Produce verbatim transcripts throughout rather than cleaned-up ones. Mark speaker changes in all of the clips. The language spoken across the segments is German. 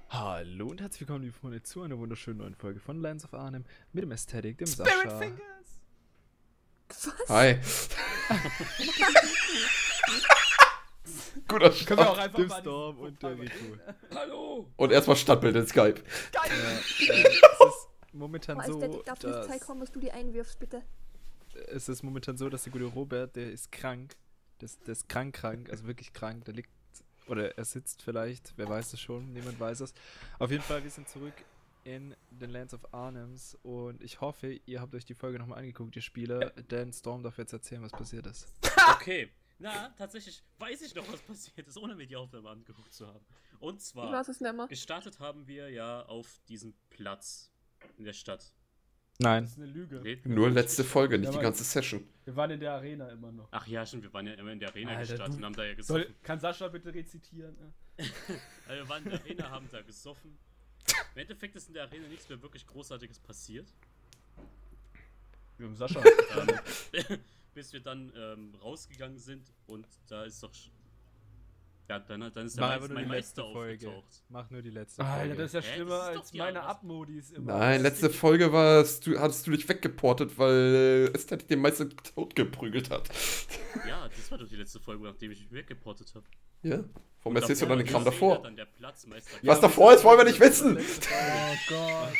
Speaker 1: Hallo und herzlich willkommen, liebe Freunde, zu einer wunderschönen neuen Folge von Lands of Arnhem mit dem Ästhetik, dem
Speaker 2: Spirit
Speaker 1: Sascha.
Speaker 2: Fingers!
Speaker 3: Was?
Speaker 4: Hi. Guter
Speaker 2: Können wir auch
Speaker 4: Start.
Speaker 2: einfach
Speaker 1: Dem
Speaker 2: mal
Speaker 1: Storm
Speaker 2: diesen
Speaker 1: und der
Speaker 2: Fußball
Speaker 1: Rico.
Speaker 2: übergehen? Hallo!
Speaker 4: Und erstmal Stadtbild in Skype.
Speaker 2: Geil!
Speaker 1: Ja, äh, es ist momentan
Speaker 3: Oh,
Speaker 1: so,
Speaker 3: Ästhetik, darf nicht
Speaker 1: dass
Speaker 3: Zeit kommen, dass du die einwirfst, bitte.
Speaker 1: es ist momentan so, dass der gute Robert, der ist krank, der ist, der ist krank, krank, also wirklich krank, der liegt, oder er sitzt vielleicht, wer weiß es schon, niemand weiß es. Auf jeden Fall, wir sind zurück in den Lands of Arnhems und ich hoffe, ihr habt euch die Folge nochmal angeguckt, ihr Spieler, denn Storm darf jetzt erzählen, was passiert ist.
Speaker 5: Okay, na, tatsächlich weiß ich noch, was passiert ist, ohne mir die Aufnahme angeguckt zu haben. Und
Speaker 3: Ich
Speaker 5: zwar,
Speaker 3: weiß es nicht mehr.
Speaker 5: gestartet haben wir ja auf diesem Platz in der Stadt.
Speaker 1: Nein.
Speaker 2: Das ist eine Lüge.
Speaker 5: Redet
Speaker 4: Nur
Speaker 5: mir
Speaker 4: letzte
Speaker 5: nicht.
Speaker 4: Folge, nicht
Speaker 2: Ja,
Speaker 4: die
Speaker 2: aber-
Speaker 4: ganze Session.
Speaker 2: Wir waren in der Arena immer noch.
Speaker 5: Ach ja, stimmt, wir waren ja immer in der Arena
Speaker 2: Alter,
Speaker 5: gestartet
Speaker 2: du-
Speaker 5: und haben da ja
Speaker 2: Soll,
Speaker 5: gesoffen.
Speaker 2: kann Sascha bitte rezitieren?
Speaker 5: Also wir waren in der Arena, haben da gesoffen. Im Endeffekt ist in der Arena nichts mehr wirklich Großartiges passiert.
Speaker 2: Wir haben Sascha.
Speaker 5: Ähm, bis wir dann ähm, rausgegangen sind und da ist doch... sch- Ja, dann, dann ist der
Speaker 1: Mach
Speaker 5: Meister,
Speaker 1: einfach nur
Speaker 5: mein
Speaker 1: die letzte
Speaker 5: Meister
Speaker 1: Folge.
Speaker 5: aufgetaucht.
Speaker 1: Mach nur die letzte
Speaker 2: Alter,
Speaker 1: Folge.
Speaker 2: das ist ja
Speaker 5: Hä,
Speaker 2: schlimmer
Speaker 5: das ist doch
Speaker 2: als
Speaker 5: die
Speaker 2: meine
Speaker 5: andere.
Speaker 2: Abmodis immer.
Speaker 4: Nein, letzte Folge warst du, hattest du dich weggeportet, weil Ästhetik den Meister totgeprügelt hat.
Speaker 5: Ja, das war doch die letzte Folge, nachdem ich mich weggeportet habe.
Speaker 4: Ja? Warum erzählst du dann den Kram
Speaker 5: Arena,
Speaker 4: davor?
Speaker 5: Dann der Platzmeister.
Speaker 4: Was davor ist, wollen wir nicht wissen!
Speaker 2: Oh Gott.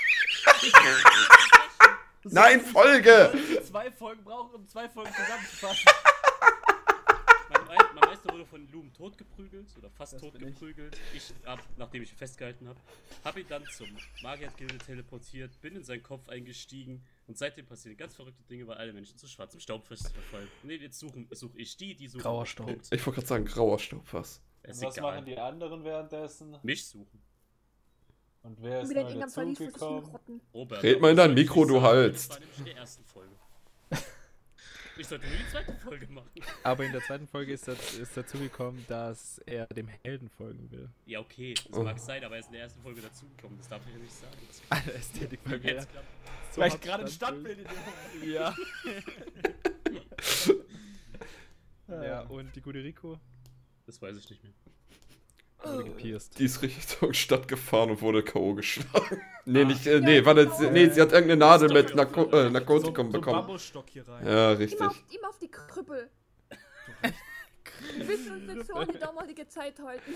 Speaker 4: Nein, Folge!
Speaker 2: Zwei Folgen brauchen, um zwei Folgen zusammenzufassen.
Speaker 5: Mein, mein, mein Meister wurde von Loom totgeprügelt oder fast
Speaker 2: Das bin ich.
Speaker 5: totgeprügelt. Ich hab, nachdem ich ihn festgehalten habe, habe ihn dann zum Magiergilde teleportiert, bin in seinen Kopf eingestiegen und seitdem passieren ganz verrückte Dinge, weil alle Menschen zu schwarzem Staub verfallen. Ne, jetzt suche such ich die, die suchen
Speaker 1: Grauer
Speaker 5: mich.
Speaker 1: Staub.
Speaker 5: Punkt.
Speaker 4: Ich wollte gerade sagen, grauer Staub was.
Speaker 5: Ist
Speaker 6: Und was
Speaker 5: egal.
Speaker 6: machen die anderen währenddessen?
Speaker 5: Mich suchen.
Speaker 6: Und wer ist
Speaker 3: Wieder in
Speaker 6: neu
Speaker 3: irgendeinem Verlies, wo sich
Speaker 6: dazugekommen?
Speaker 3: rotten.
Speaker 5: Robert,
Speaker 4: Red mal in dein
Speaker 5: das
Speaker 4: Mikro,
Speaker 5: sollte ich
Speaker 4: du
Speaker 5: sagen,
Speaker 4: Hals.
Speaker 5: Das war nämlich in der ersten Folge. Ich sollte nur die zweite Folge machen.
Speaker 1: Aber in der zweiten Folge ist, das, ist dazu gekommen, dass er dem Helden folgen will.
Speaker 5: Ja, okay, das
Speaker 4: Oh.
Speaker 5: mag sein, aber er ist in der ersten Folge dazugekommen. Das darf ich ja nicht sagen. Das
Speaker 1: Eine Ästhetikfolge.
Speaker 5: jetzt klappt.
Speaker 2: Vielleicht gerade ein Stadtbild in dem
Speaker 1: Ja. Ja, und die gute Rico
Speaker 5: Das weiß ich nicht mehr.
Speaker 1: wurde gepierst.
Speaker 4: Die ist Richtung Stadt gefahren und wurde K O geschlagen. Nee,
Speaker 5: Ah.
Speaker 4: nicht, äh, nee, warte,
Speaker 3: genau.
Speaker 4: nee, sie hat irgendeine Nadel mit
Speaker 5: Story
Speaker 4: Narko
Speaker 5: of-
Speaker 4: äh, Narkotikum
Speaker 2: so, so
Speaker 4: bekommen.
Speaker 2: Bambusstock hier rein.
Speaker 4: Ja,
Speaker 3: Immer
Speaker 4: richtig.
Speaker 3: auf, immer auf die Krüppel. Wir müssen uns nicht so an die damalige Zeit halten.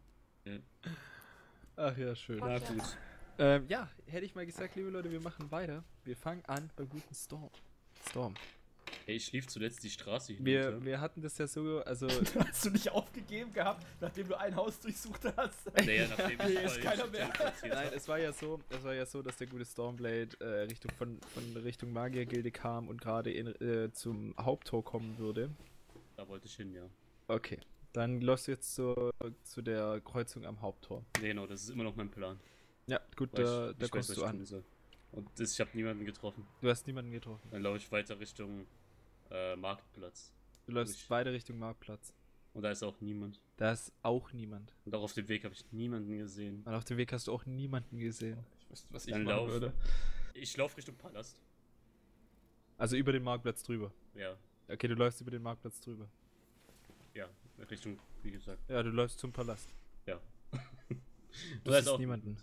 Speaker 1: Ach ja, schön.
Speaker 5: Na
Speaker 3: Ja.
Speaker 5: gut.
Speaker 1: Ähm, ja, hätte ich mal gesagt, liebe Leute, wir machen weiter. Wir fangen an beim guten Storm. Storm.
Speaker 5: Ey, ich lief zuletzt die Straße
Speaker 1: Wir,
Speaker 5: hinunter.
Speaker 1: wir hatten das ja so, also
Speaker 2: Hast du nicht aufgegeben gehabt, nachdem du ein Haus durchsucht hast?
Speaker 5: Naja, nachdem ich
Speaker 2: Hier ist
Speaker 5: mal
Speaker 2: keiner mehr.
Speaker 5: teleportiert
Speaker 1: nein,
Speaker 5: hab.
Speaker 1: es war ja so, es war ja so, dass der gute Stormblade äh, Richtung von, von Richtung Magiergilde kam und gerade in, äh, zum Haupttor kommen würde.
Speaker 5: Da wollte ich hin, ja.
Speaker 1: Okay, dann läufst du jetzt zur, zu der Kreuzung am Haupttor.
Speaker 5: Nee, genau, das ist immer noch mein Plan.
Speaker 1: Ja, gut,
Speaker 5: Weil
Speaker 1: da,
Speaker 5: ich,
Speaker 1: da
Speaker 5: ich weiß,
Speaker 1: kommst
Speaker 5: was
Speaker 1: du
Speaker 5: ich
Speaker 1: an.
Speaker 5: tun soll. Und das, ich habe niemanden getroffen.
Speaker 1: Du hast niemanden getroffen.
Speaker 5: Dann laufe ich weiter Richtung äh, Marktplatz.
Speaker 1: Du läufst
Speaker 5: Ich-
Speaker 1: weiter Richtung Marktplatz.
Speaker 5: Und da ist auch niemand.
Speaker 1: Da ist auch niemand.
Speaker 5: Und auch auf dem Weg habe ich niemanden gesehen.
Speaker 1: Und auf dem Weg hast du auch niemanden gesehen.
Speaker 2: Ich wüsste, was ich
Speaker 5: Dann
Speaker 2: machen
Speaker 5: lauf.
Speaker 2: würde.
Speaker 5: Ich laufe Richtung Palast.
Speaker 1: Also über den Marktplatz drüber.
Speaker 5: Ja,
Speaker 1: Okay, du läufst über den Marktplatz drüber.
Speaker 5: ja, Richtung, wie gesagt.
Speaker 1: Ja, du läufst zum Palast.
Speaker 5: Ja.
Speaker 1: Du
Speaker 5: Da ist
Speaker 1: siehst
Speaker 5: auch
Speaker 1: niemanden.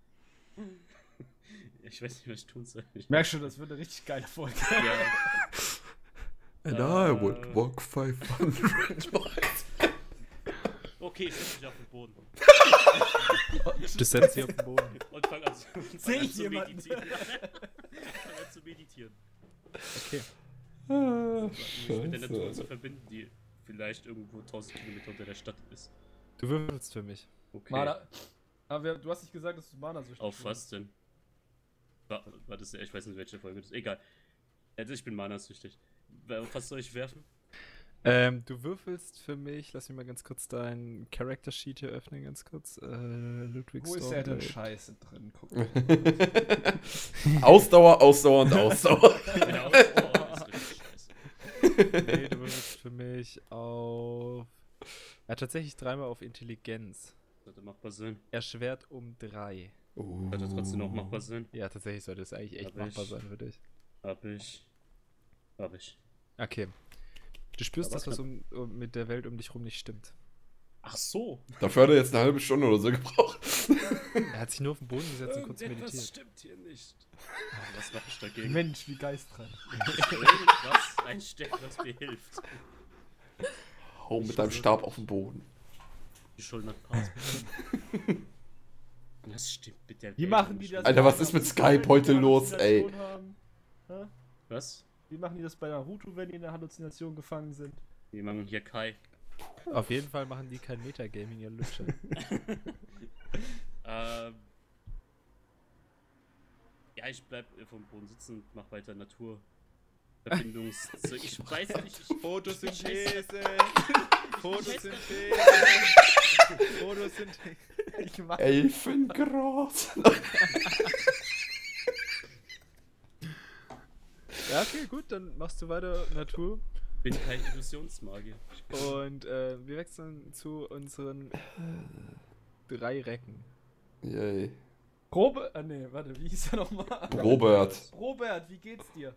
Speaker 5: Ich weiß nicht, was ich tun soll. Ich,
Speaker 2: Ich merke schon, das wird eine richtig geile Folge.
Speaker 5: ja,
Speaker 4: And
Speaker 5: Äh.
Speaker 4: I would walk five hundred miles.
Speaker 5: okay, ich setze mich auf den Boden.
Speaker 1: Du setzt sie auf den Boden.
Speaker 5: Und fang an zu,
Speaker 2: Seh
Speaker 5: fang an
Speaker 2: ich
Speaker 5: zu
Speaker 2: jemanden?
Speaker 5: meditieren. fang an zu meditieren.
Speaker 1: Okay.
Speaker 4: Ah,
Speaker 5: Mich mit der Natur zu
Speaker 4: Scheiße.
Speaker 5: verbinden, die vielleicht irgendwo tausend Kilometer unter der Stadt ist.
Speaker 1: Du würfelst für mich.
Speaker 5: Okay.
Speaker 2: Mana. Aber wir, du hast nicht gesagt, dass du Mana süchtig
Speaker 5: Auf
Speaker 2: bist.
Speaker 5: was denn? War, war das, ich weiß nicht, welche Folge das ist. Egal. Also ich bin Mana-süchtig. Auf was soll ich werfen?
Speaker 1: Ähm, du würfelst für mich, lass mich mal ganz kurz dein Character Sheet hier öffnen, ganz kurz. Äh, Ludwig
Speaker 2: Wo ist er denn
Speaker 1: Stormblade.
Speaker 2: Scheiße drin? Guck.
Speaker 4: Ausdauer, Ausdauer und Ausdauer.
Speaker 5: Genau. Oh, das ist richtig scheiße.
Speaker 1: Nee, du würfelst für mich auf. Ja, tatsächlich dreimal auf Intelligenz.
Speaker 5: Sollte machbar sein.
Speaker 1: Erschwert um drei.
Speaker 5: Sollte trotzdem noch machbar sein.
Speaker 1: Ja, tatsächlich sollte es eigentlich echt
Speaker 5: Hab
Speaker 1: machbar
Speaker 5: ich.
Speaker 1: sein für dich.
Speaker 5: Hab ich. Hab ich.
Speaker 1: Okay. Du spürst,
Speaker 5: Aber
Speaker 1: dass was
Speaker 5: knapp.
Speaker 1: um, um, mit der Welt um dich rum nicht stimmt.
Speaker 5: Ach so.
Speaker 4: Dafür hat er jetzt eine halbe Stunde oder so gebraucht.
Speaker 1: Er hat sich nur auf den Boden gesetzt und kurz
Speaker 5: Irgendetwas
Speaker 1: meditiert.
Speaker 5: stimmt hier nicht. Aber was mache ich dagegen?
Speaker 2: Mensch, wie geistreich.
Speaker 5: Irgendwas einstecken, was mir hilft.
Speaker 4: Hau mit deinem Stab auf den Boden.
Speaker 5: Die Schultern Pass. Das stimmt mit der
Speaker 2: Wie
Speaker 5: Welt
Speaker 2: machen die
Speaker 5: nicht.
Speaker 2: das?
Speaker 4: Alter, was ist mit Skype heute los, ey?
Speaker 2: Haben? Hä?
Speaker 5: Was?
Speaker 2: Wie machen die das bei Naruto, wenn die in der Halluzination gefangen sind?
Speaker 5: Wir machen hier Kai.
Speaker 1: Auf jeden Fall machen die kein Metagaming, ihr Lutscher.
Speaker 5: ähm. Ja, ich bleib äh, vom Boden sitzen und mach weiter Naturverbindungs... so, ich weiß nicht, ich...
Speaker 1: Photosynthese! Photosynthese! Photosynthese!
Speaker 2: Ich mach
Speaker 4: Elfengras.
Speaker 1: Ja, okay, gut, dann machst du weiter Natur.
Speaker 5: bin kein Illusionsmagier. Ich bin-
Speaker 1: Und äh, wir wechseln zu unseren drei Recken.
Speaker 4: Yay.
Speaker 2: Robert, ah nee, warte, wie hieß er nochmal?
Speaker 4: Robert.
Speaker 2: Robert, wie geht's dir?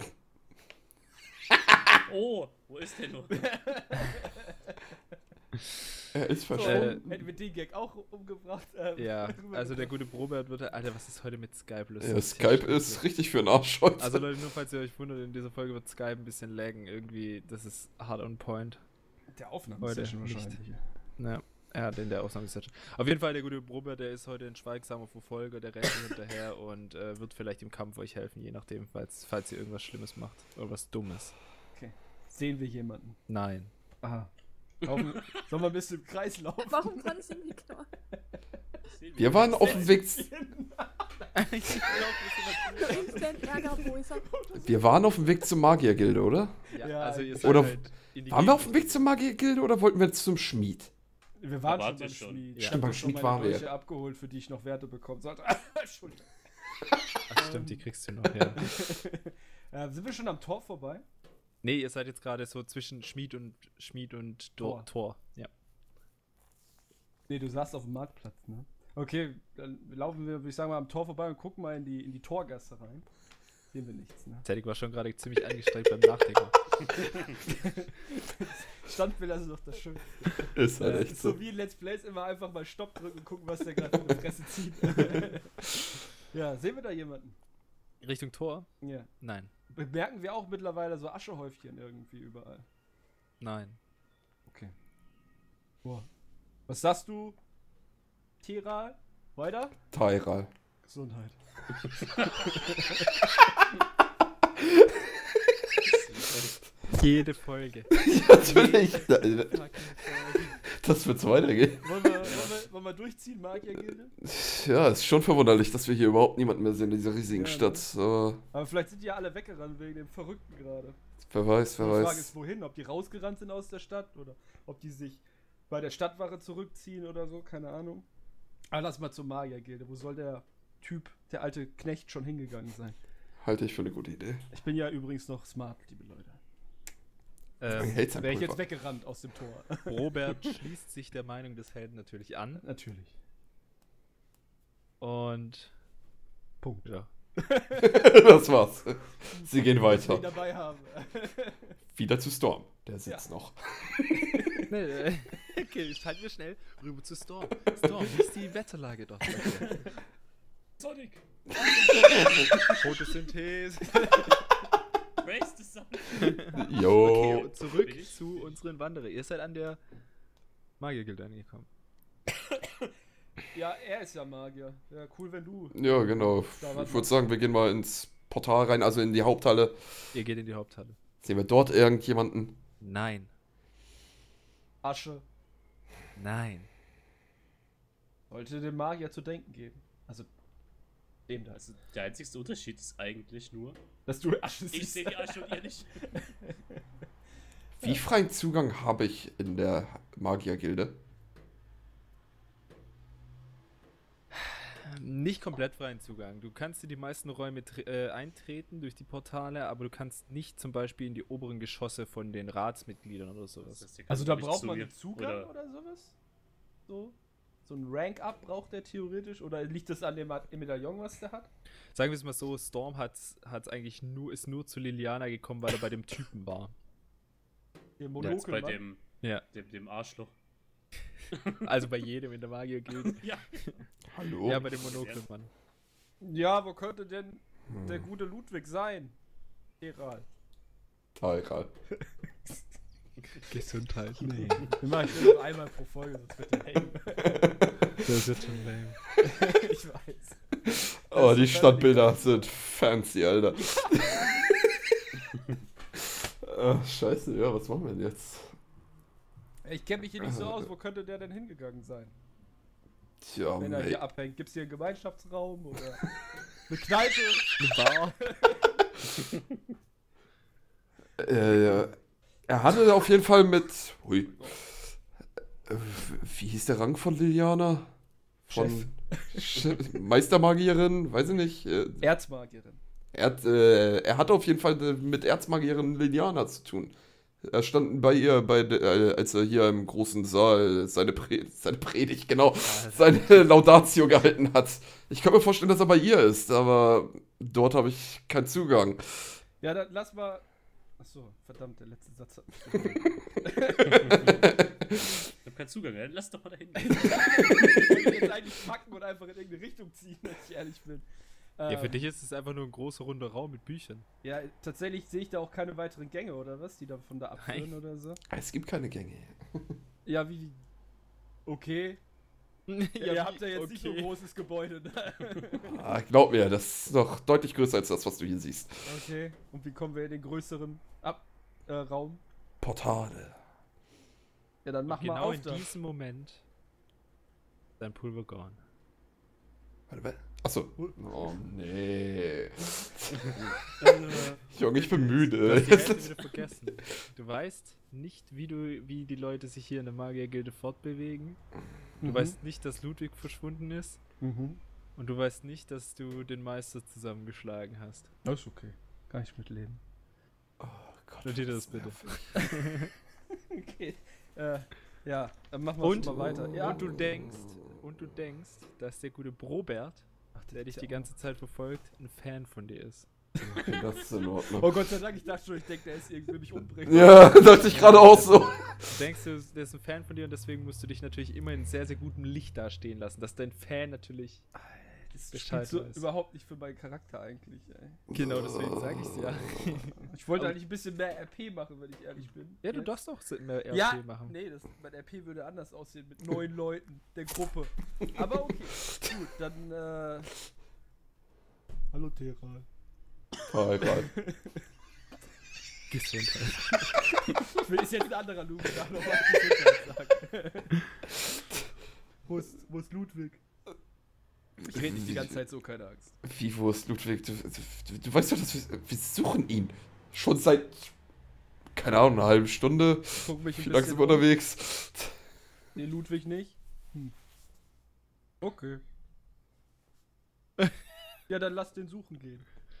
Speaker 5: Oh, wo ist der nur?
Speaker 4: Er ist
Speaker 2: So,
Speaker 4: verschwunden.
Speaker 2: hätten wir den Gag auch umgebracht. ähm,
Speaker 1: Ja,
Speaker 2: rübergebracht.
Speaker 1: also der gute Robert wird. Alter, was ist heute mit Skype los?
Speaker 4: Ja,
Speaker 1: Das ist
Speaker 4: Skype
Speaker 1: schrecklich.
Speaker 4: ist richtig für den Arsch heute.
Speaker 1: Also Leute, nur falls ihr euch wundert, in dieser Folge wird Skype ein bisschen laggen. Irgendwie, das ist hard on point.
Speaker 2: der Aufnahmesession
Speaker 1: heute nicht.
Speaker 2: wahrscheinlich.
Speaker 1: Ja, er hat in der Ausnahmesession. Auf jeden Fall, der gute Robert, der ist heute ein schweigsamer Verfolger, der rennt hinterher und äh, wird vielleicht im Kampf euch helfen, je nachdem, falls, falls ihr irgendwas Schlimmes macht oder was Dummes.
Speaker 2: Sehen wir jemanden?
Speaker 1: Nein.
Speaker 2: Aha. Laufen, sollen wir ein bisschen im Kreis laufen?
Speaker 3: Warum kann ich ihn nicht klar?
Speaker 4: Wir waren auf dem Weg.
Speaker 3: Instant Ärger, wo ist er?
Speaker 4: Wir waren auf dem Weg zur Magiergilde, oder?
Speaker 1: Ja,
Speaker 2: Ja,
Speaker 1: also ihr seid
Speaker 4: oder
Speaker 1: halt in die
Speaker 4: Waren wir auf
Speaker 1: Gegend-
Speaker 4: dem Weg zur Magiergilde oder wollten wir zum Schmied?
Speaker 2: Wir waren
Speaker 5: Da
Speaker 2: schon
Speaker 5: wart
Speaker 2: beim
Speaker 5: ihr schon.
Speaker 2: Schmied.
Speaker 1: Ja.
Speaker 4: Stimmt, beim
Speaker 2: Ich hab
Speaker 4: Schmied
Speaker 2: meine
Speaker 4: waren wir.
Speaker 2: Dolche abgeholt, für die ich noch Werte bekommen sollte. Entschuldigung.
Speaker 1: Ach, stimmt, die kriegst du noch, ja.
Speaker 2: äh, sind wir schon am Tor vorbei?
Speaker 1: Nee, ihr seid jetzt gerade so zwischen Schmied und Schmied und Tor.
Speaker 2: Tor.
Speaker 1: Tor. Ja.
Speaker 2: Nee, du saßt auf dem Marktplatz, ne? Okay, dann laufen wir, würde ich sagen, mal am Tor vorbei und gucken mal in die, in die Torgasse rein. Sehen wir nichts, ne?
Speaker 1: Cedric war schon gerade ziemlich angestrengt beim Nachdenken.
Speaker 2: Standbilder sind doch das Schönste.
Speaker 4: Ist halt
Speaker 2: Äh,
Speaker 4: echt
Speaker 2: so
Speaker 4: so.
Speaker 2: wie in Let's Plays immer einfach mal Stopp drücken und gucken, was der gerade in die Fresse zieht. Ja, sehen wir da jemanden?
Speaker 1: Richtung Tor?
Speaker 2: Ja.
Speaker 1: Nein.
Speaker 2: Bemerken wir auch mittlerweile so Aschehäufchen irgendwie überall.
Speaker 1: Nein.
Speaker 2: Okay. Boah. Was sagst du, Tiral? Weiter?
Speaker 4: Tyral.
Speaker 2: Gesundheit.
Speaker 1: Jede Folge.
Speaker 4: Natürlich.
Speaker 1: Fucking Folge.
Speaker 4: Das wird's weitergehen.
Speaker 2: Wollen wir, wollen wir, wollen wir durchziehen, Magiergilde?
Speaker 4: Ja, ist schon verwunderlich, dass wir hier überhaupt niemanden mehr sehen in dieser riesigen
Speaker 2: Ja,
Speaker 4: Stadt. Aber
Speaker 2: Aber vielleicht sind die ja alle weggerannt wegen dem Verrückten gerade.
Speaker 4: wer weiß, wer
Speaker 2: Die Frage
Speaker 4: weiß.
Speaker 2: ist, wohin? Ob die rausgerannt sind aus der Stadt oder ob die sich bei der Stadtwache zurückziehen oder so, keine Ahnung. Aber lass mal zur Magiergilde. Wo soll der Typ, der alte Knecht, schon hingegangen sein?
Speaker 4: Halte ich für eine gute Idee.
Speaker 2: Ich bin ja übrigens noch smart, liebe Leute.
Speaker 1: Ähm,
Speaker 4: Hält's ein
Speaker 2: Wäre ich jetzt
Speaker 4: Pulver.
Speaker 2: weggerannt aus dem Tor.
Speaker 1: Robert schließt sich der Meinung des Helden natürlich an.
Speaker 2: Natürlich.
Speaker 1: Und
Speaker 2: Punkt.
Speaker 1: ja.
Speaker 4: Das war's. Sie gehen
Speaker 2: Den
Speaker 4: weiter.
Speaker 2: dabei haben.
Speaker 4: Wieder zu Storm. Der sitzt
Speaker 2: Ja.
Speaker 4: noch.
Speaker 1: Nee, äh, okay, schalten wir schnell rüber zu Storm. Storm, wie ist die Wetterlage dort? bei dir?
Speaker 5: Sonic!
Speaker 1: Photosynthese.
Speaker 5: Race the Sun!
Speaker 4: Jo.
Speaker 1: Okay, und zurück
Speaker 5: Bin ich?
Speaker 1: zu unseren Wanderer. Ihr seid an der Magiergilde angekommen.
Speaker 2: Ja, er ist ja Magier. Ja, cool, wenn du.
Speaker 4: Ja, genau.
Speaker 2: Da warten
Speaker 4: Ich würde sagen, wir gehen mal ins Portal rein, also in die Haupthalle.
Speaker 1: Ihr geht in die Haupthalle.
Speaker 4: Sehen wir dort irgendjemanden?
Speaker 1: Nein.
Speaker 2: Asche.
Speaker 1: Nein.
Speaker 2: Sollte dem Magier zu denken geben. Also, dem da.
Speaker 5: Also, der einzigste Unterschied ist eigentlich nur,
Speaker 2: Dass du Asche
Speaker 5: ich
Speaker 2: siehst.
Speaker 5: sehe die Asche und ihr nicht.
Speaker 4: Wie freien Zugang habe ich in der Magiergilde?
Speaker 1: Nicht komplett freien Zugang. Du kannst in die meisten Räume tre- äh, eintreten durch die Portale, aber du kannst nicht zum Beispiel in die oberen Geschosse von den Ratsmitgliedern oder sowas.
Speaker 5: Das heißt, ihr
Speaker 2: Also
Speaker 5: kommt
Speaker 2: da
Speaker 5: nicht
Speaker 2: braucht
Speaker 5: zu
Speaker 2: man
Speaker 5: mir.
Speaker 2: einen Zugang
Speaker 5: Oder-
Speaker 2: oder, sowas? So? So ein Rank-Up braucht der theoretisch? Oder liegt das an dem Ma- dem Medaillon, was der hat?
Speaker 1: Sagen wir es mal so, Storm hat's, hat's eigentlich nur, ist nur zu Liliana gekommen, weil er bei dem Typen war.
Speaker 2: Der
Speaker 5: Jetzt
Speaker 2: Monokel,
Speaker 5: bei
Speaker 2: Mann.
Speaker 5: dem,
Speaker 1: Ja.
Speaker 5: dem, dem Arschloch.
Speaker 1: Also bei jedem in der Magier-Gilde.
Speaker 5: Ja.
Speaker 4: Hallo?
Speaker 1: Ja, bei dem Monokelmann.
Speaker 2: Ja, wo könnte denn der gute Ludwig sein? Eral.
Speaker 4: Egal.
Speaker 1: Gesundheit. Nee.
Speaker 2: Wir machen das nur einmal pro Folge, sonst wird der hängen.
Speaker 1: Das wird schon lame.
Speaker 2: Ich weiß.
Speaker 4: Oh,
Speaker 2: Das
Speaker 4: die
Speaker 2: ist
Speaker 4: Stadtbilder sind fancy, Alter. Ah, scheiße, ja, was machen wir denn jetzt?
Speaker 2: Ich kenne mich hier nicht so aus, wo könnte der denn hingegangen sein?
Speaker 4: Tja,
Speaker 2: Wenn er
Speaker 4: mate.
Speaker 2: hier abhängt, gibt's hier einen Gemeinschaftsraum oder eine Kneipe?
Speaker 1: Eine Bar.
Speaker 4: Äh, ja. Er hatte auf jeden Fall mit. Hui. Äh, Wie hieß der Rang von Liliana? Von Chef. Meistermagierin? Weiß ich nicht. Äh,
Speaker 2: Erzmagierin.
Speaker 4: Er, hat, äh, er hatte auf jeden Fall äh, mit Erzmagierin Liliana zu tun. Er stand bei ihr, bei, de- äh, als er hier im großen Saal seine, Pre seine Predigt, genau, seine Laudatio gehalten hat. Ich kann mir vorstellen, dass er bei ihr ist, aber dort habe ich keinen Zugang.
Speaker 2: Ja, dann lass mal. Achso, verdammt, der letzte Satz hat mich
Speaker 5: Ich hab keinen Zugang, ey. Lass doch mal dahin.
Speaker 2: Ich wollte jetzt eigentlich packen und einfach in irgendeine Richtung ziehen, wenn ich ehrlich bin.
Speaker 1: Ja,
Speaker 2: Ähm,
Speaker 1: für dich ist es einfach nur ein großer runder Raum mit Büchern.
Speaker 2: Ja, tatsächlich sehe ich da auch keine weiteren Gänge, oder was? Die da von da abführen oder so.
Speaker 4: Es gibt keine Gänge.
Speaker 2: Ja, wie. Okay. Ja, ihr habt ja jetzt nicht so ein großes Gebäude. Ne?
Speaker 4: Ah, glaub mir, das ist noch deutlich größer als das, was du hier siehst.
Speaker 2: Okay. Und wie kommen wir in den größeren Ab äh, Raum?
Speaker 4: Portale.
Speaker 2: Ja, dann mach
Speaker 1: Und
Speaker 2: mal
Speaker 1: genau
Speaker 2: auf
Speaker 1: in
Speaker 2: da.
Speaker 1: diesem Moment ist dein Pulver gone.
Speaker 4: Warte, warte. Achso. Oh, nee.
Speaker 1: Also,
Speaker 4: Junge, ich bin
Speaker 1: du
Speaker 4: müde.
Speaker 1: hast die Hälfte wieder vergessen. Du weißt nicht, wie, du, wie die Leute sich hier in der Magiergilde fortbewegen. Du
Speaker 2: Mhm.
Speaker 1: weißt nicht, dass Ludwig verschwunden ist.
Speaker 2: Mhm.
Speaker 1: Und du weißt nicht, dass du den Meister zusammengeschlagen hast.
Speaker 2: Das ist okay. Kann ich mitleben.
Speaker 4: Oh Gott,
Speaker 1: Notiere
Speaker 4: das
Speaker 1: das bitte.
Speaker 4: nervig.
Speaker 2: Okay. Äh, ja, dann machen wir
Speaker 1: Und,
Speaker 2: schon mal weiter. Ja.
Speaker 1: und du denkst, und du denkst, dass der gute Brobert, der dich die ganze Zeit verfolgt, ein Fan von dir ist.
Speaker 4: Okay, das ist in Ordnung.
Speaker 2: Oh Gott sei Dank, ich dachte schon, ich denke, der ist irgendwie mich umbringen.
Speaker 4: Ja, dachte ich gerade auch so.
Speaker 1: Du denkst, du, der ist ein Fan von dir und deswegen musst du dich natürlich immer in sehr, sehr gutem Licht dastehen lassen, dass dein Fan natürlich
Speaker 2: Das
Speaker 1: Bescheid
Speaker 2: spielt so
Speaker 1: weiß.
Speaker 2: überhaupt nicht für meinen Charakter eigentlich, ey.
Speaker 1: Genau, deswegen sage ich es ja.
Speaker 2: Ich wollte
Speaker 1: Aber-
Speaker 2: eigentlich ein bisschen mehr R P machen, wenn ich ehrlich bin.
Speaker 1: Ja, du
Speaker 2: Jetzt.
Speaker 1: darfst auch mehr R P
Speaker 2: Ja,
Speaker 1: machen.
Speaker 2: nee, das, mein R P würde anders aussehen mit neun Leuten der Gruppe. Aber okay, gut, dann äh. Hallo Teral.
Speaker 4: Ah, egal.
Speaker 1: Gesundheit.
Speaker 2: Ich will ist jetzt ein anderer Ludwig, da noch was Gesundheit sagen. Wo ist, wo ist Ludwig? Ich rede nicht die ganze Zeit so, keine Angst.
Speaker 4: Wie, wo ist Ludwig? Du, du, du weißt doch, dass wir, wir suchen ihn. Schon seit, keine Ahnung, einer halben Stunde.
Speaker 2: Guck mich ein
Speaker 4: Wie lange sind
Speaker 2: bisschen
Speaker 4: wir
Speaker 2: um.
Speaker 4: unterwegs?
Speaker 2: Nee, Ludwig nicht. Hm. Okay. Ja, dann lass den suchen gehen.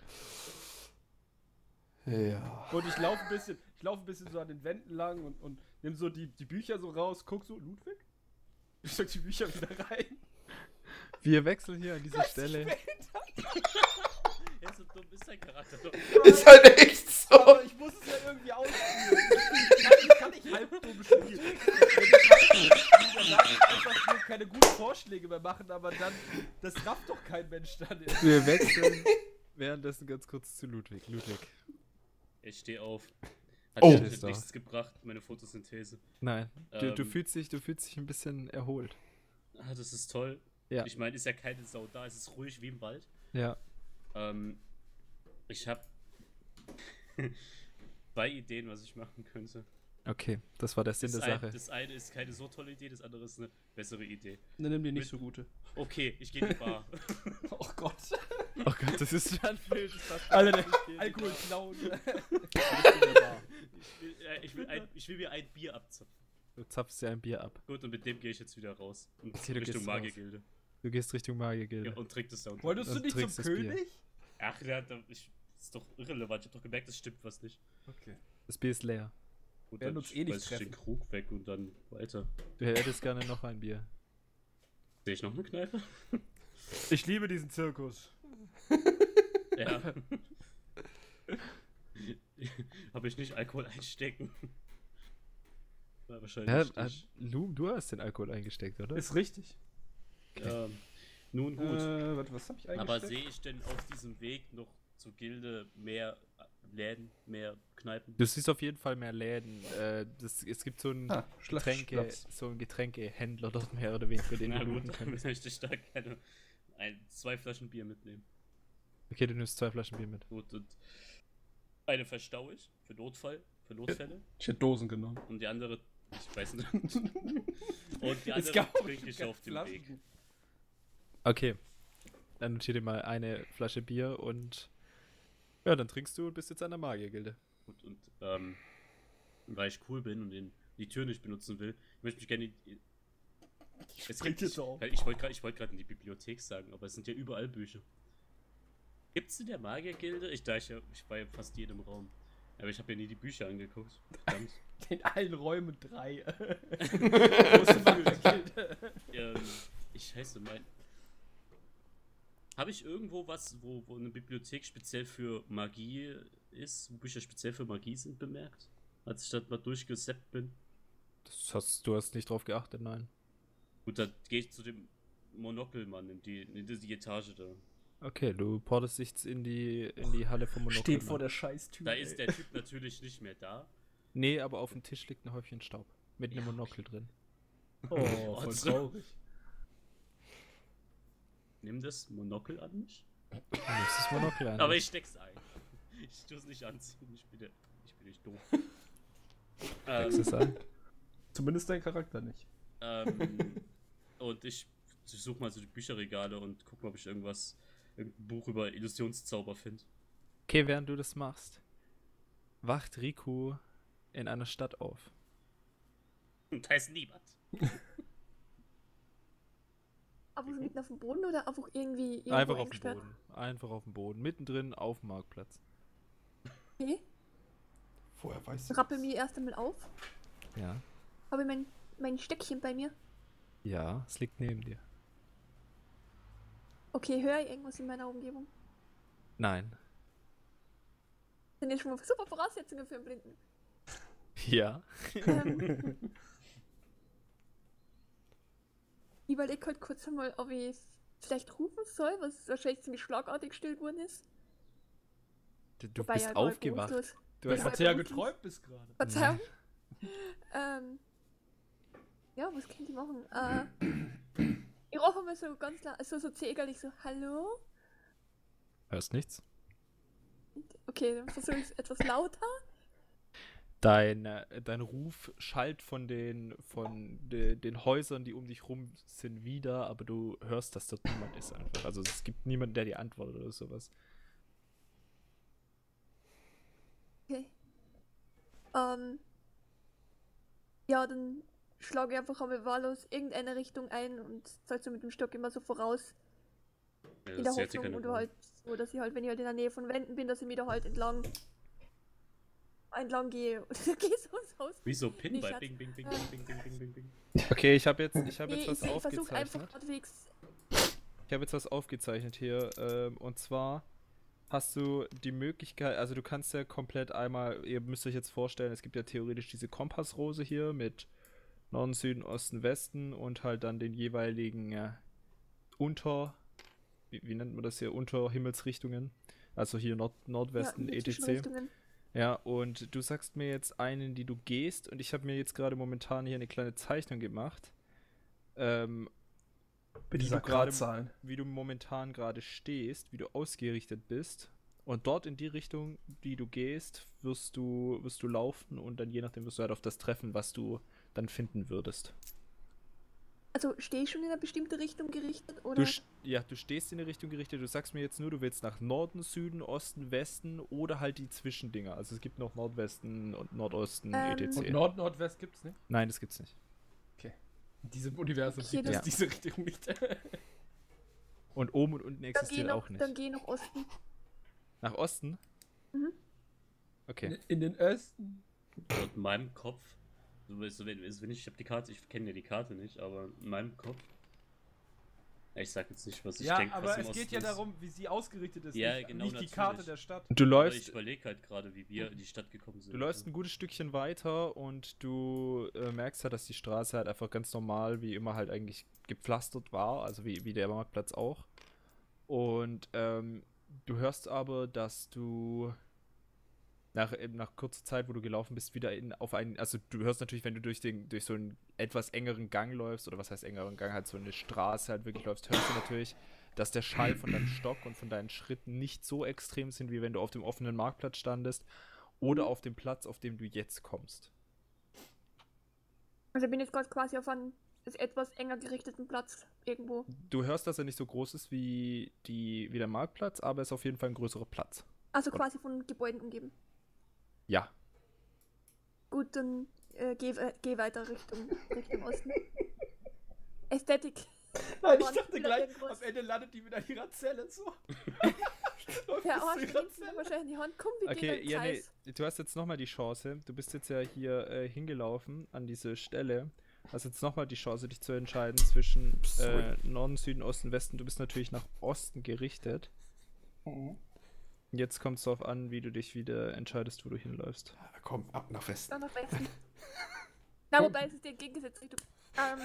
Speaker 4: Ja.
Speaker 2: Und ich laufe ein bisschen, ich laufe ein bisschen so an den Wänden lang und, und nimm so die, die Bücher so raus, guck so, Ludwig? Ich steck die Bücher wieder rein.
Speaker 1: Wir wechseln hier an dieser
Speaker 2: Was?
Speaker 1: Stelle.
Speaker 5: Ja, so dumm ist dein Charakter doch.
Speaker 4: Ist halt echt so.
Speaker 2: Aber ich muss es ja irgendwie ausspielen. Ich kann, ich kann nicht halb dumm spielen. Wenn ich halb dumm danach einfach nur keine guten Vorschläge mehr machen, aber dann, das rafft doch kein Mensch dann.
Speaker 1: Wir wechseln währenddessen ganz kurz zu Ludwig. Ludwig.
Speaker 5: Ich stehe auf. Hat
Speaker 4: Oh.
Speaker 5: mir
Speaker 1: Ist da.
Speaker 5: nichts gebracht, meine Photosynthese.
Speaker 1: Nein, du, du,
Speaker 5: Ähm.
Speaker 1: fühlst dich, du fühlst dich ein bisschen erholt.
Speaker 5: Ah, das ist toll.
Speaker 1: Ja.
Speaker 5: Ich meine, ist ja keine Sau da, es ist ruhig wie im Wald.
Speaker 1: Ja.
Speaker 5: Ähm, ich habe zwei Ideen, was ich machen könnte.
Speaker 1: Okay, das war der Sinn
Speaker 5: Das,
Speaker 1: der
Speaker 5: ein,
Speaker 1: Sache.
Speaker 5: das eine ist keine so tolle Idee, das andere ist eine bessere Idee.
Speaker 2: Dann nimm die
Speaker 5: nicht
Speaker 2: so gute.
Speaker 5: Okay, ich gehe in die Bar.
Speaker 2: Oh Gott.
Speaker 1: Oh Gott, das ist schon wild. das passt
Speaker 2: Alter,
Speaker 1: gar nicht.
Speaker 2: der Alkohol klauen.
Speaker 5: Ich will, äh, ich, will ein, ich will mir ein Bier abzapfen.
Speaker 1: Du zapfst dir ein Bier ab.
Speaker 5: Gut, und mit dem gehe ich jetzt wieder raus. Und
Speaker 1: Okay, du
Speaker 5: Richtung
Speaker 1: gehst raus.
Speaker 5: Magiergilde.
Speaker 1: Du gehst Richtung Magiergilde.
Speaker 5: Ja, und trinkt es da unten.
Speaker 2: Wolltest du
Speaker 1: Und
Speaker 2: nicht zum
Speaker 1: trinkst das Bier.
Speaker 2: König?
Speaker 5: Ach, ja, da, ich, das ist doch irrelevant. Ich hab doch gemerkt, es stimmt was nicht.
Speaker 2: Okay.
Speaker 1: Das Bier ist leer.
Speaker 5: Und
Speaker 2: Werden
Speaker 5: dann
Speaker 2: uns eh nicht
Speaker 5: schmeiß ich den
Speaker 2: treffen.
Speaker 5: Krug weg und dann weiter.
Speaker 1: Du hättest gerne noch ein Bier.
Speaker 5: Sehe ich noch eine Kneipe?
Speaker 2: Ich liebe diesen Zirkus.
Speaker 5: Ja. Habe ich nicht Alkohol einstecken? War wahrscheinlich
Speaker 1: Ja,
Speaker 5: nicht.
Speaker 1: äh, Lu, du hast den Alkohol eingesteckt, oder?
Speaker 2: Ist richtig.
Speaker 5: Ähm, nun gut.
Speaker 2: Äh, warte, was hab ich
Speaker 5: Aber
Speaker 2: eingesteckt?
Speaker 5: sehe ich denn auf diesem Weg noch zur Gilde mehr Läden, mehr Kneipen?
Speaker 1: Du siehst auf jeden Fall mehr Läden. Äh, das, es gibt so einen
Speaker 2: Ah,
Speaker 1: Getränke,
Speaker 2: Schlafplatz.
Speaker 1: so einen Getränkehändler dort mehr oder weniger, den
Speaker 5: Na
Speaker 1: du
Speaker 5: gut,
Speaker 1: looten
Speaker 5: dann
Speaker 1: kannst.
Speaker 5: möchte ich da gerne ein, zwei Flaschen Bier mitnehmen.
Speaker 1: Okay, du nimmst zwei Flaschen Bier mit.
Speaker 5: Gut, und eine verstaue ich für Notfall, für Notfälle.
Speaker 2: Ich hätte Dosen genommen.
Speaker 5: Und die andere, ich weiß nicht. Und die
Speaker 2: Es
Speaker 5: andere
Speaker 2: gab auch
Speaker 5: trinke ich
Speaker 2: keine
Speaker 5: auf dem
Speaker 2: Flaschen.
Speaker 5: Weg.
Speaker 1: Okay. Dann notiere dir mal eine Flasche Bier und ja, dann trinkst du und bist jetzt an der Magiergilde.
Speaker 5: Gut, und ähm, weil ich cool bin und den, die Tür nicht benutzen will, ich möchte mich gerne. Es
Speaker 2: Bringt
Speaker 5: gibt,
Speaker 2: jetzt
Speaker 5: ich
Speaker 2: auf.
Speaker 5: ich wollte gerade wollt gerade in die Bibliothek sagen, aber es sind ja überall Bücher. Gibt's in der Magiergilde? Ich, da ich, ja, ich war ja fast jedem Raum. Aber ich habe ja nie die Bücher angeguckt. Verdammt.
Speaker 2: In allen Räumen drei. Große Magiergilde.
Speaker 5: ähm, ich heiße mein. Habe ich irgendwo was, wo, wo eine Bibliothek speziell für Magie ist, wo Bücher speziell für Magie sind, bemerkt? Als ich da mal durchgesappt bin.
Speaker 1: Das hast, du hast nicht drauf geachtet, nein.
Speaker 5: Gut, da gehe ich zu dem Monokelmann in die, in die Etage da.
Speaker 1: Okay, du portest dich in die, in die Halle vom Monokel.
Speaker 2: Steht vor der Scheißtür.
Speaker 5: Da ist der Typ natürlich nicht mehr da.
Speaker 1: Nee, aber auf dem Tisch liegt ein Häufchen Staub. Mit einem Monokel drin.
Speaker 2: Oh, voll
Speaker 5: so.
Speaker 2: traurig.
Speaker 5: Nimm das Monokel an mich.
Speaker 1: Du nimmst das Monokel an.
Speaker 5: Aber ich steck's ein. Ich tue es nicht anziehen. Ich bin, der, ich bin nicht doof.
Speaker 1: Steckst es
Speaker 5: ähm,
Speaker 1: an?
Speaker 2: Zumindest dein Charakter nicht.
Speaker 5: ähm, und ich, ich suche mal so die Bücherregale und guck mal, ob ich irgendwas, irgendein Buch über Illusionszauber finde.
Speaker 1: Okay, während du das machst, wacht Riku in einer Stadt auf.
Speaker 5: Und da ist niemand.
Speaker 3: Aber so mitten auf dem Boden oder einfach irgendwie irgendwo
Speaker 1: Einfach auf dem
Speaker 3: eingesperrt?
Speaker 1: Boden. Einfach auf dem Boden. Mittendrin auf dem Marktplatz.
Speaker 3: Okay.
Speaker 4: Woher weißt
Speaker 3: Ich rappel mich erst einmal auf.
Speaker 1: Ja.
Speaker 3: Habe ich mein, mein Stöckchen bei mir.
Speaker 1: Ja, es liegt neben dir.
Speaker 3: Okay, höre ich irgendwas in meiner Umgebung?
Speaker 1: Nein.
Speaker 3: Das sind ja schon mal super Voraussetzungen für einen Blinden.
Speaker 1: Ja.
Speaker 3: ähm, ich überlege halt kurz einmal, ob ich vielleicht rufen soll, was wahrscheinlich ziemlich schlagartig gestellt worden ist.
Speaker 1: Du, du
Speaker 3: Wobei
Speaker 1: bist
Speaker 3: ja gar nicht
Speaker 1: aufgewacht.
Speaker 3: bewusstlos.
Speaker 1: Du
Speaker 3: Ja,
Speaker 1: hast
Speaker 3: aber-
Speaker 2: Hat ja geträumt bis gerade.
Speaker 3: Verzeihung. ähm, ja, was könnte ich machen? Äh, ich rufe mal so ganz laut, also so zögerlich so, hallo?
Speaker 1: Hörst nichts?
Speaker 3: Okay, dann versuche ich es etwas lauter.
Speaker 1: Dein, äh, dein Ruf schallt von den von de, den Häusern, die um dich rum sind, wieder, aber du hörst, dass dort niemand ist einfach. Also es gibt niemanden, der dir antwortet oder sowas.
Speaker 3: Okay. Ähm, ja, dann schlage ich einfach einmal wahllos irgendeine Richtung ein und zeige so mit dem Stock immer so voraus.
Speaker 5: Ja,
Speaker 3: In der
Speaker 5: das hätte
Speaker 3: Hoffnung,
Speaker 5: keine
Speaker 3: oder
Speaker 5: Wahl.
Speaker 3: halt, so dass ich halt, wenn ich halt in der Nähe von Wänden bin, dass ich mir da halt entlang entlang gehe oder gehe so ins Haus.
Speaker 5: Wieso Pin
Speaker 3: Nee,
Speaker 5: bei
Speaker 3: Schatz.
Speaker 5: Bing, Bing, Bing,
Speaker 3: Äh.
Speaker 5: Bing, Bing, Bing, Bing, Bing.
Speaker 1: Okay, ich habe jetzt, ich hab
Speaker 3: Nee,
Speaker 1: jetzt was
Speaker 3: ich, ich versuche einfach
Speaker 1: aufgezeichnet.
Speaker 3: halbwegs.
Speaker 1: Ich habe jetzt was aufgezeichnet hier. Ähm, und zwar hast du die Möglichkeit, also du kannst ja komplett einmal, ihr müsst euch jetzt vorstellen, es gibt ja theoretisch diese Kompassrose hier mit Norden, Süden, Osten, Westen und halt dann den jeweiligen äh, Unter, wie, wie nennt man das hier, Unterhimmelsrichtungen. Also hier Nord Nordwesten,
Speaker 3: ja, in die
Speaker 1: et cetera.
Speaker 3: Zwischenrichtungen.
Speaker 1: Ja, und du sagst mir jetzt einen, die du gehst, und ich habe mir jetzt gerade momentan hier eine kleine Zeichnung gemacht, ähm,
Speaker 2: Bitte
Speaker 1: Wie
Speaker 2: sag
Speaker 1: du gerade-
Speaker 2: Gradzahlen.
Speaker 1: wie du momentan gerade stehst, wie du ausgerichtet bist. Und dort in die Richtung, die du gehst, wirst du, wirst du laufen und dann je nachdem wirst du halt auf das treffen, was du dann finden würdest.
Speaker 3: Also stehe ich schon in eine bestimmte Richtung gerichtet oder?
Speaker 1: Du, st- ja, du stehst in die Richtung gerichtet, du sagst mir jetzt nur, du willst nach Norden, Süden, Osten, Westen oder halt die Zwischendinger. Also es gibt noch Nordwesten und Nordosten,
Speaker 3: Ähm,
Speaker 1: et
Speaker 2: Und
Speaker 1: cetera.
Speaker 2: Nord, Nordwest gibt's nicht.
Speaker 1: Nein, das gibt's nicht.
Speaker 2: In diesem Universum
Speaker 3: Okay,
Speaker 2: gibt es
Speaker 1: ja.
Speaker 2: diese Richtung nicht.
Speaker 1: Und oben und unten
Speaker 3: dann geh
Speaker 1: existiert
Speaker 3: noch,
Speaker 1: auch nicht.
Speaker 3: dann geh nach Osten.
Speaker 1: Nach Osten?
Speaker 3: Mhm.
Speaker 1: Okay.
Speaker 2: In, in den Östen.
Speaker 5: Also in meinem Kopf, so, so, wenn, also wenn ich, ich habe die Karte, ich kenne ja die Karte nicht, aber in meinem Kopf Ich sag jetzt nicht, was ich
Speaker 2: Ja,
Speaker 5: denke,
Speaker 2: aber
Speaker 5: was im
Speaker 2: es
Speaker 5: Osten
Speaker 2: geht ja
Speaker 5: ist.
Speaker 2: darum, wie sie ausgerichtet ist.
Speaker 5: Ja,
Speaker 2: nicht,
Speaker 5: genau,
Speaker 2: nicht die
Speaker 5: natürlich.
Speaker 2: Karte der Stadt.
Speaker 1: Du
Speaker 5: Aber
Speaker 1: läufst,
Speaker 5: ich überlege halt gerade, wie wir in die Stadt gekommen sind.
Speaker 1: du läufst ein gutes Stückchen weiter und du äh, merkst halt, dass die Straße halt einfach ganz normal wie immer halt eigentlich gepflastert war, also wie, wie der Marktplatz auch. Und ähm, du hörst aber, dass du nach, eben nach kurzer Zeit, wo du gelaufen bist, wieder in, auf einen, also du hörst natürlich, wenn du durch den, durch so einen etwas engeren Gang läufst, oder was heißt engeren Gang, halt so eine Straße halt wirklich läufst, hörst du natürlich, dass der Schall von deinem Stock und von deinen Schritten nicht so extrem sind, wie wenn du auf dem offenen Marktplatz standest oder auf dem Platz, auf dem du jetzt kommst.
Speaker 3: Also ich bin jetzt gerade quasi auf einem etwas enger gerichteten Platz irgendwo.
Speaker 1: Du hörst, dass er nicht so groß ist wie, die, wie der Marktplatz, aber es ist auf jeden Fall ein größerer Platz.
Speaker 3: Also quasi von Gebäuden umgeben.
Speaker 1: Ja.
Speaker 3: Gut, dann äh, geh, äh, geh weiter Richtung, Richtung Osten. Ästhetik.
Speaker 2: Nein, ich
Speaker 3: Mann,
Speaker 2: dachte
Speaker 3: wieder
Speaker 2: gleich,
Speaker 3: irgendwas.
Speaker 2: am Ende landet die wieder in ihrer Zelle so.
Speaker 3: Der Arsch
Speaker 2: Läufst du
Speaker 3: nimmt mir wahrscheinlich in die Hand. Komm, wir
Speaker 1: Okay,
Speaker 3: gehen im
Speaker 1: ja, nee,
Speaker 3: Kreis.
Speaker 1: du hast jetzt nochmal die Chance. Du bist jetzt ja hier äh, hingelaufen an diese Stelle. Hast jetzt nochmal die Chance, dich zu entscheiden zwischen äh, Norden, Süden, Osten, Westen. Du bist natürlich nach Osten gerichtet.
Speaker 4: Mhm.
Speaker 1: Jetzt kommt es darauf an, wie du dich wieder entscheidest, wo du hinläufst.
Speaker 4: Komm, ab nach Westen.
Speaker 3: Dann nach Westen. Na, wobei es ist die entgegengesetzte Richtung. Ähm.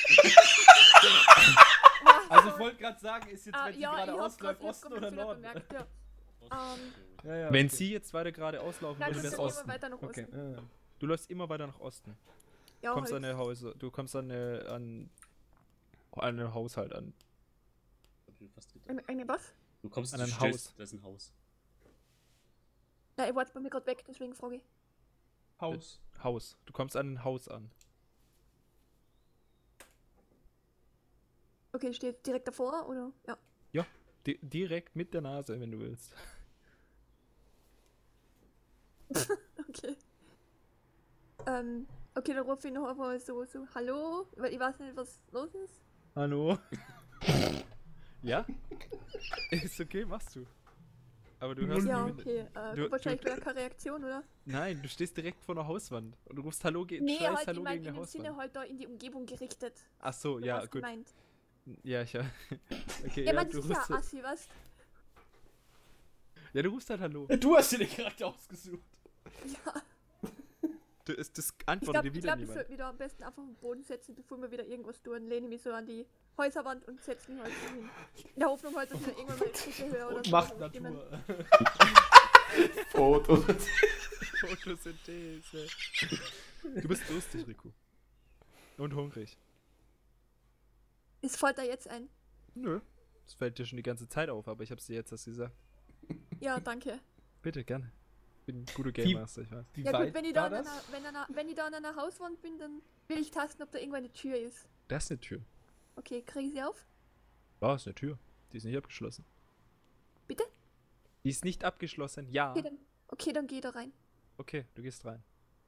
Speaker 2: Also ich wollte gerade sagen, ist jetzt,
Speaker 3: Ah,
Speaker 2: wenn sie
Speaker 3: ja, ich
Speaker 2: gerade
Speaker 3: hab's
Speaker 2: ausläuft,
Speaker 3: grad- ich hab's
Speaker 2: Osten
Speaker 3: grad
Speaker 2: oder
Speaker 3: wieder
Speaker 2: Norden?
Speaker 3: bemerkt, ja. Ähm,
Speaker 2: Ja, ja,
Speaker 1: Wenn
Speaker 2: okay.
Speaker 1: sie jetzt weiter gerade auslaufen
Speaker 3: Nein,
Speaker 1: würde,
Speaker 3: das
Speaker 1: wäre
Speaker 3: ist
Speaker 1: es
Speaker 3: immer
Speaker 1: Osten.
Speaker 3: weiter nach
Speaker 2: Okay.
Speaker 3: Osten.
Speaker 2: ja, ja.
Speaker 1: Du läufst immer weiter nach Osten.
Speaker 3: Ja,
Speaker 1: kommst
Speaker 3: halt.
Speaker 1: an eine Hause, du kommst an eine, an, an einen Haushalt an.
Speaker 5: Hab ich fast gedacht.
Speaker 3: Eine, eine was?
Speaker 5: Du kommst
Speaker 1: An
Speaker 5: du
Speaker 1: ein
Speaker 5: stößt,
Speaker 1: Haus.
Speaker 5: Das ist ein Haus.
Speaker 3: Ja, ihr wart bei mir gerade weg, deswegen frage ich.
Speaker 2: Haus.
Speaker 1: Haus. Du kommst an ein Haus an.
Speaker 3: Okay, steht direkt davor, oder? Ja.
Speaker 1: Di direkt mit der Nase, wenn du willst.
Speaker 3: Okay. Ähm, okay, dann rufe ich noch einmal so, so, hallo, weil ich weiß nicht, was los ist.
Speaker 1: Hallo? Ja? Ist okay, machst du. Aber du hörst
Speaker 3: Ja,
Speaker 1: nur mit-
Speaker 3: okay, äh,
Speaker 1: du-
Speaker 3: kommt wahrscheinlich
Speaker 1: du-
Speaker 3: wieder keine Reaktion, oder?
Speaker 1: Nein, du stehst direkt vor der Hauswand und du rufst Hallo, ge
Speaker 3: Nee,
Speaker 1: schreist
Speaker 3: halt,
Speaker 1: Hallo
Speaker 3: ich mein,
Speaker 1: gegen
Speaker 3: in
Speaker 1: die
Speaker 3: dem Sinne
Speaker 1: Hauswand.
Speaker 3: halt da in die Umgebung gerichtet.
Speaker 1: Ach so,
Speaker 3: Du
Speaker 1: ja,
Speaker 3: hast
Speaker 1: gut.
Speaker 3: gemeint.
Speaker 1: Ja, ich ja. Okay,
Speaker 3: Ja,
Speaker 1: ja,
Speaker 3: man
Speaker 1: du
Speaker 3: ist ja
Speaker 1: rufst,
Speaker 3: Assi, was?
Speaker 1: ja, du rufst halt Hallo.
Speaker 2: Du hast dir den Charakter ausgesucht.
Speaker 3: Ja,
Speaker 1: Du, es, das
Speaker 3: ich
Speaker 1: antwortet
Speaker 3: glaube,
Speaker 1: dir
Speaker 3: ich,
Speaker 1: wieder
Speaker 3: glaub, ich
Speaker 1: niemand.
Speaker 3: sollte mich da am besten einfach auf den Boden setzen, bevor wir wieder irgendwas tun. Lehne mich so an die Häuserwand und setze mich halt so hin. In der Hoffnung halt, dass ich dann irgendwann mal die Schritte höre oder
Speaker 2: Und
Speaker 3: so.
Speaker 2: macht
Speaker 3: oder Stimmen.
Speaker 2: Natur.
Speaker 4: Foto.
Speaker 1: Photosynthese. Du bist durstig, Riku. Und hungrig.
Speaker 3: Es fällt da jetzt ein.
Speaker 1: Nö. Das fällt dir schon die ganze Zeit auf, aber ich hab's dir jetzt erst gesagt.
Speaker 3: Ja, danke.
Speaker 1: Bitte, gerne. Ich bin ein guter
Speaker 2: Wie-
Speaker 1: Game Master, ich weiß.
Speaker 2: Wie
Speaker 3: Ja
Speaker 2: weit
Speaker 3: gut, wenn ich, da
Speaker 2: war
Speaker 3: an
Speaker 2: das?
Speaker 3: einer, wenn, einer, wenn ich da an einer Hauswand bin, dann will ich tasten, ob da irgendwo eine Tür ist.
Speaker 1: Das ist eine Tür.
Speaker 3: Okay, kriege ich sie auf?
Speaker 1: Ja, ist eine Tür. Die ist nicht abgeschlossen.
Speaker 3: Bitte?
Speaker 1: Die ist nicht abgeschlossen, ja.
Speaker 3: Okay, dann, okay, dann geh da rein.
Speaker 1: Okay, du gehst rein.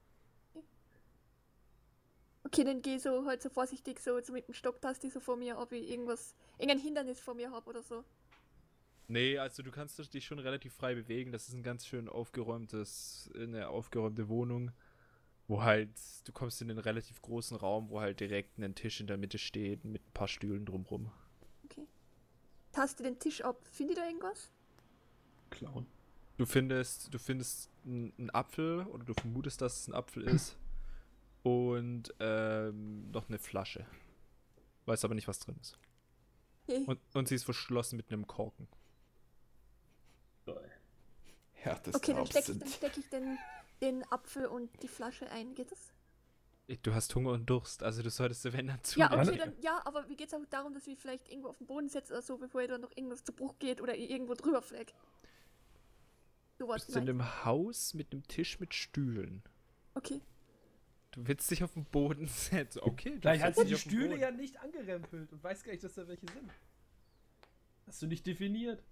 Speaker 3: Okay, dann geh so halt so vorsichtig so, so mit dem Stock taste ich so vor mir, ob ich irgendwas, irgendein Hindernis vor mir habe oder so.
Speaker 1: Nee, also du kannst dich schon relativ frei bewegen. Das ist ein ganz schön aufgeräumtes, eine aufgeräumte Wohnung, wo halt, du kommst in einen relativ großen Raum, wo halt direkt ein Tisch in der Mitte steht mit ein paar Stühlen drumrum.
Speaker 3: Okay. Taste den Tisch ab. Finde ich da irgendwas?
Speaker 2: Clown.
Speaker 1: Du findest, du findest einen Apfel oder du vermutest, dass es ein Apfel ist und ähm, noch eine Flasche. Weiß aber nicht, was drin ist.
Speaker 3: Okay.
Speaker 1: Und, und sie ist verschlossen mit einem Korken.
Speaker 5: Geil.
Speaker 4: Härtester
Speaker 3: Okay, dann stecke ich,
Speaker 4: Absinth.
Speaker 3: dann steck ich den, den Apfel und die Flasche ein. Geht das?
Speaker 1: Du hast Hunger und Durst, also du solltest wenn dann zu.
Speaker 3: Ja, okay, dann, ja, aber wie geht's auch darum, dass ich vielleicht irgendwo auf den Boden setze oder so, bevor ihr dann noch irgendwas zu Bruch geht oder ihr irgendwo drüber fleckt? So was
Speaker 1: bist du in
Speaker 3: gemeint.
Speaker 1: einem Haus mit einem Tisch mit Stühlen.
Speaker 3: Okay.
Speaker 1: Du willst dich auf den Boden setzen. Okay, du
Speaker 2: Vielleicht hat
Speaker 1: setzt
Speaker 2: sie
Speaker 1: dich
Speaker 2: die
Speaker 1: auf den
Speaker 2: Stühle
Speaker 1: Boden.
Speaker 2: ja nicht angerempelt und weiß gar nicht, dass da welche sind. Hast du nicht definiert.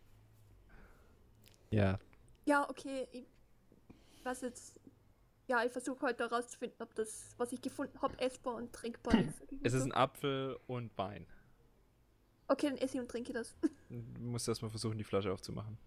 Speaker 1: Ja.
Speaker 3: Ja, okay. Ich weiß jetzt. Ja, ich versuche heute herauszufinden, ob das, was ich gefunden habe, essbar und trinkbar ist. sag ich mal
Speaker 1: Es ist
Speaker 3: so.
Speaker 1: ein Apfel und Wein.
Speaker 3: Okay, dann esse ich und trinke das.
Speaker 1: Du musst erstmal versuchen, die Flasche aufzumachen.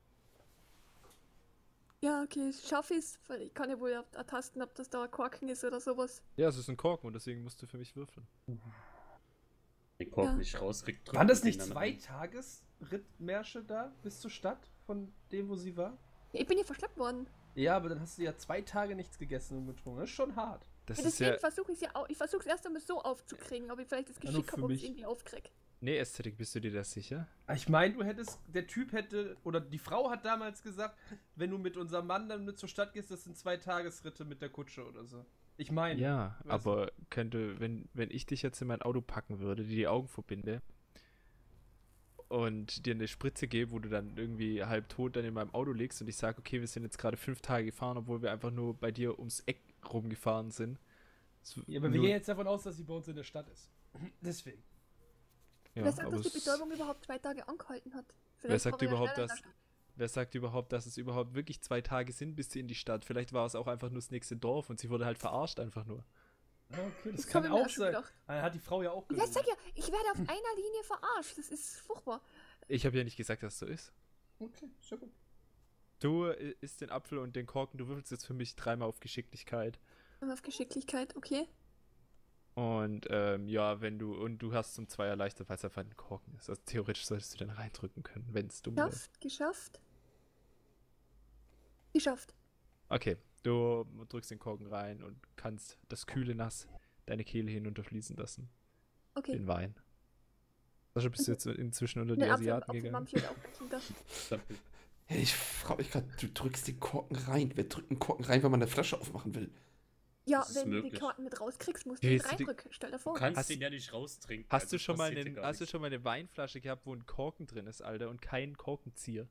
Speaker 3: Ja, okay, schaffe ich es, weil ich kann ja wohl er- ertasten, ob das da ein Korken ist oder sowas.
Speaker 1: Ja, es ist ein Korken und deswegen musst du für mich würfeln.
Speaker 5: Den Kork
Speaker 3: Ja.
Speaker 5: nicht rauskriegt.
Speaker 2: Waren das
Speaker 5: drückt
Speaker 2: nicht
Speaker 5: ihn dann
Speaker 2: zwei
Speaker 5: rein.
Speaker 2: Tagesrittmärsche da bis zur Stadt, von dem, wo sie war?
Speaker 3: Ja, ich bin hier verschleppt worden.
Speaker 2: Ja, aber dann hast du ja zwei Tage nichts gegessen und getrunken. Das ist schon hart.
Speaker 1: Das
Speaker 3: Ja,
Speaker 1: ist
Speaker 3: deswegen
Speaker 1: ja.
Speaker 3: versuche ich es ja auch. Ich versuche es erst einmal so aufzukriegen, ob ich vielleicht das
Speaker 2: Ja, nur
Speaker 3: Geschick
Speaker 2: für
Speaker 3: habe, ob ich es
Speaker 2: mich.
Speaker 3: irgendwie aufkriege.
Speaker 1: Nee, Ästhetik, bist du dir das sicher?
Speaker 2: Ah, Ich meine, du hättest, der Typ hätte, oder die Frau hat damals gesagt, wenn du mit unserem Mann dann mit zur Stadt gehst, das sind zwei Tagesritte mit der Kutsche oder so. Ich meine.
Speaker 1: Ja,
Speaker 2: weißt du.
Speaker 1: aber könnte, wenn, wenn ich dich jetzt in mein Auto packen würde, dir die Augen verbinde und dir eine Spritze gebe, wo du dann irgendwie halb tot dann in meinem Auto liegst und ich sage, okay, wir sind jetzt gerade fünf Tage gefahren, obwohl wir einfach nur bei dir ums Eck rumgefahren sind. So,
Speaker 2: Ja, aber wir
Speaker 1: nur-
Speaker 2: gehen jetzt davon aus, dass sie bei uns in der Stadt ist. Deswegen.
Speaker 1: ja,
Speaker 3: Wer sagt,
Speaker 1: aber
Speaker 3: dass die
Speaker 1: es-
Speaker 3: Betäubung überhaupt zwei Tage angehalten hat?
Speaker 1: Wer
Speaker 3: Vielleicht
Speaker 1: sagt
Speaker 3: war er ja
Speaker 1: überhaupt,
Speaker 3: schneller in
Speaker 1: dass,
Speaker 3: der Stadt.
Speaker 1: wer sagt überhaupt, dass es überhaupt wirklich zwei Tage sind bis sie in die Stadt? Vielleicht war es auch einfach nur das nächste Dorf und sie wurde halt verarscht einfach nur.
Speaker 2: Ja, okay, das
Speaker 3: Das
Speaker 2: kann
Speaker 3: hab ich mir
Speaker 2: auch
Speaker 3: auch schon
Speaker 2: sein.
Speaker 3: gedacht.
Speaker 2: Dann hat die Frau ja auch
Speaker 3: Ja,
Speaker 2: gelogen.
Speaker 3: sag ja, ich werde auf einer Linie verarscht. Das ist furchtbar.
Speaker 1: Ich habe ja nicht gesagt, dass es so ist.
Speaker 2: Okay, sehr gut.
Speaker 1: Du äh, isst den Apfel und den Korken, du würfelst jetzt für mich dreimal auf Geschicklichkeit.
Speaker 3: Und auf Geschicklichkeit, okay.
Speaker 1: Und ähm, ja, wenn du, und du hast zum Zweier leichter, weil es einfach ein Korken ist. Also theoretisch solltest du den reindrücken können, wenn es dumm läuft.
Speaker 3: Geschafft, geschafft. Geschafft.
Speaker 1: Okay, du drückst den Korken rein und kannst das kühle Nass deine Kehle hinunterfließen lassen.
Speaker 3: Okay.
Speaker 1: Den Wein. Sascha, bist du jetzt inzwischen unter die
Speaker 3: Den Apfel,
Speaker 1: Asiaten gegangen?
Speaker 3: Apfelmampf auch gleich hinter.
Speaker 4: Hey, ich frage mich gerade, du drückst den Korken rein. Wer drückt einen Korken rein, wenn man eine Flasche aufmachen will?
Speaker 3: Ja,
Speaker 5: Das ist
Speaker 3: wenn du die
Speaker 5: möglich.
Speaker 3: Karten mit rauskriegst, musst du
Speaker 1: Ja,
Speaker 3: ihn
Speaker 1: jetzt die-
Speaker 3: reindrücken. Stell dir
Speaker 5: Du
Speaker 3: vor.
Speaker 5: kannst
Speaker 1: Hast-
Speaker 5: den ja nicht raustrinken.
Speaker 1: Hast
Speaker 5: also
Speaker 1: du
Speaker 5: es
Speaker 1: schon mal
Speaker 5: passiert
Speaker 1: einen,
Speaker 5: ja gar
Speaker 1: hast du
Speaker 5: nichts.
Speaker 1: schon mal eine Weinflasche gehabt, wo ein Korken drin ist, Alter, und kein Korkenzieher?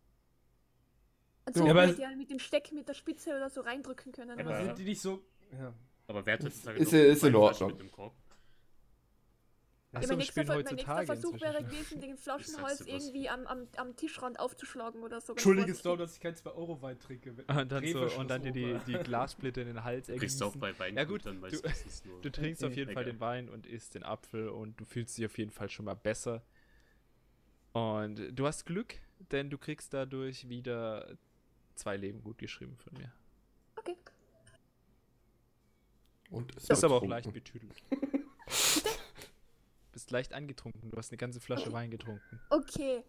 Speaker 3: Also,
Speaker 2: Ja,
Speaker 3: ja,
Speaker 2: aber-
Speaker 3: die ja mit dem Steck, mit der Spitze oder so reindrücken können.
Speaker 2: Aber
Speaker 5: Ja.
Speaker 2: sind die nicht so. Ja.
Speaker 5: Aber wer hat heutzutage
Speaker 4: Ist
Speaker 5: noch
Speaker 4: ja- ist in
Speaker 5: Weinflaschen
Speaker 4: Ordnung.
Speaker 5: mit dem Kork?
Speaker 1: Ach
Speaker 3: Ja,
Speaker 1: so,
Speaker 3: mein,
Speaker 1: wir
Speaker 3: nächster,
Speaker 1: spielen
Speaker 3: Ver- mein nächster
Speaker 1: heutzutage
Speaker 3: Versuch
Speaker 1: inzwischen.
Speaker 3: wäre gewesen, den Flaschenhals
Speaker 5: Ich sag's dir was.
Speaker 3: irgendwie am, am, am Tischrand aufzuschlagen oder so. ganz
Speaker 2: Entschuldige,
Speaker 3: vorsichtig.
Speaker 2: Storm, dass ich keinen zwei Euro Wein trinke. mit
Speaker 1: Und dann, so,
Speaker 2: Drehverschluss
Speaker 1: und dann dir die,
Speaker 2: oben.
Speaker 1: die Glassplitter in den Hals
Speaker 5: Du kriegst auch
Speaker 1: ergießen.
Speaker 5: bei Wein
Speaker 1: Ja gut,
Speaker 5: dann
Speaker 1: du-
Speaker 5: meistens nur.
Speaker 1: Du trinkst auf jeden Fall
Speaker 5: Egal.
Speaker 1: den Wein und isst den Apfel und du fühlst dich auf jeden Fall schon mal besser. Und du hast Glück, denn du kriegst dadurch wieder zwei Leben gut geschrieben von mir.
Speaker 3: Okay.
Speaker 4: Und
Speaker 1: Du bist aber auch
Speaker 4: betrunken.
Speaker 1: leicht betüdelt. Bist leicht angetrunken. Du hast eine ganze Flasche Wein getrunken.
Speaker 3: Okay.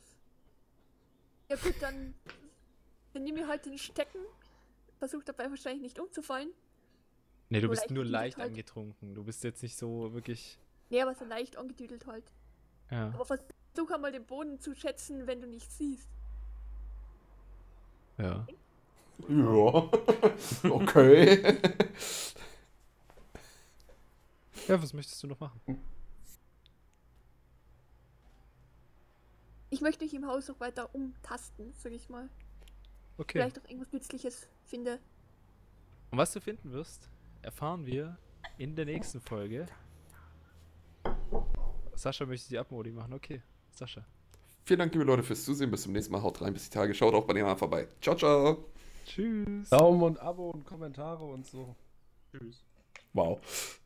Speaker 3: Ja gut, dann, dann nehme ich halt den Stecken. Versuch dabei wahrscheinlich nicht umzufallen.
Speaker 1: Nee, du
Speaker 3: Nur
Speaker 1: bist
Speaker 3: leicht
Speaker 1: nur
Speaker 3: betüdelt
Speaker 1: leicht
Speaker 3: halt.
Speaker 1: angetrunken. Du bist jetzt nicht so wirklich.
Speaker 3: Nee, aber so leicht angedüdelt halt.
Speaker 1: Ja.
Speaker 3: Aber versuch einmal den Boden zu schätzen, wenn du nichts siehst.
Speaker 1: Ja.
Speaker 4: Ja. Okay.
Speaker 1: Ja, was möchtest du noch machen?
Speaker 3: Ich möchte mich im Haus noch weiter umtasten, sag ich mal.
Speaker 1: Okay.
Speaker 3: Vielleicht auch irgendwas Nützliches finde.
Speaker 1: Und was du finden wirst, erfahren wir in der nächsten Folge. Sascha möchte die Abmodi machen. Okay, Sascha.
Speaker 4: Vielen Dank, liebe Leute, fürs Zusehen. Bis zum nächsten Mal. Haut rein, bis die Tage. Schaut auch bei den anderen vorbei. Ciao, ciao.
Speaker 1: Tschüss.
Speaker 2: Daumen und Abo und Kommentare und so.
Speaker 5: Tschüss.
Speaker 4: Wow.